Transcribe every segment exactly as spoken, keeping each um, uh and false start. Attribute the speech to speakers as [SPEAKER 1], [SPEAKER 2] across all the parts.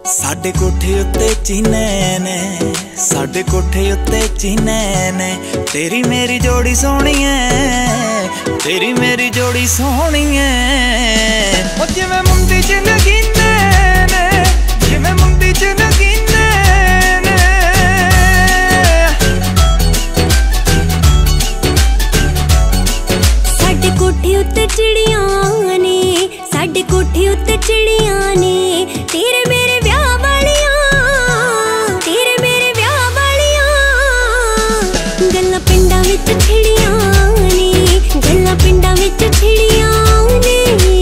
[SPEAKER 1] साडे कोठे उत्ते चीने ने, साडे कोठे उत्ते चीने ने। तेरी मेरी जोड़ी सोहनी है, तेरी मेरी जोड़ी सोहनी है। ओ जिवें मुंदी च नगीने ने, जिवें मुंदी च नगीने ने।
[SPEAKER 2] साडे कोठे उत्ते चिड़ियां ने, साडे कोठे उत्ते चिड़ियां ने। तेरे मेरे गल्लां पिंडां विच छिड़ियां ने, गल्लां पिंडां विच छिड़ियां ने।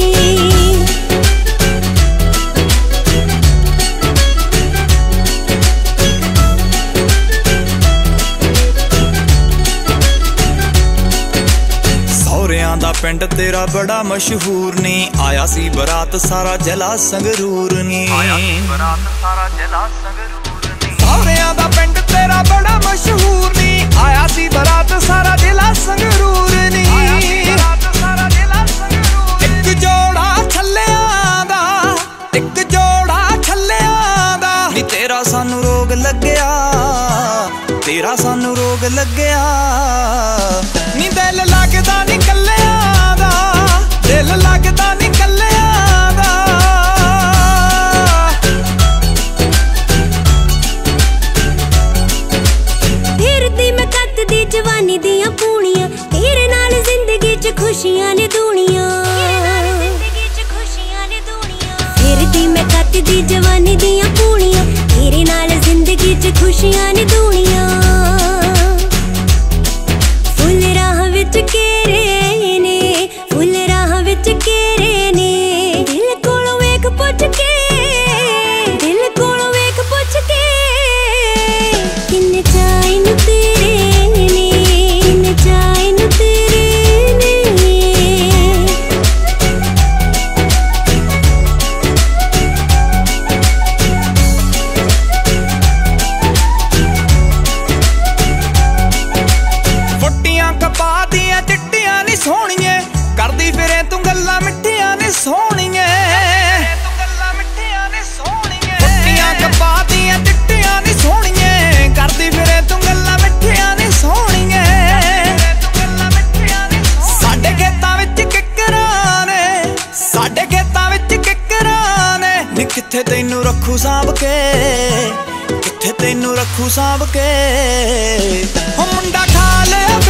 [SPEAKER 1] सौरियां दा पिंड तेरा बड़ा मशहूर नी, आया सी बरात सारा जिला संगरूर नी, आया सी बरात सारा जिला संगरूर नी। सौरियां दा पिंड तेरा बड़ा मशहूर नी, आया सी बरात सारा जिला संगरूर नी, आया सी बरात सारा जिला संगरूर। एक जोड़ा छल्लियां दा, एक जोड़ा छल्लियां दा। नी तेरा सानू रोग लग्या, तेरा सानू रोग लग्या। नी दिल लगदा नी कल्लियां दा, दिल लगदा नी कल्लियां दा।
[SPEAKER 2] जवानी दियां पूनियां, तेरे नाल जिंदगी च खुशियां ने दुनिया, फिरदी मैं कतदी जवानी दियां पूनियां, तेरे नाल जिंदगी च खुशियां ने दुनिया। फुल राह विच केरे ने, फुल राह विच केरे ने। दिल कोलों वेख पुछ के, दिल कोलों वेख पुछ के। किन्ने चाहे नू तेरे
[SPEAKER 1] करदी फिरे तू गल्लां मिठियां ने सोहणियां, तू गल्लां मिठियां ने सोहणियां। फुट्टियां कपा दियां चिट्टियां ने सोहणियां, करदी फिरे तू गल्लां मिठियां ने सोहणियां, तू गल्लां मिठियां ने सोहणियां। साडे खेतां विच किकरां ने, साडे खेतां विच किकरां ने। नी कित्थे तैनू रखू सांभ के, कित्थे तैनू रखू सांभ के। ओ मुंडा खा ले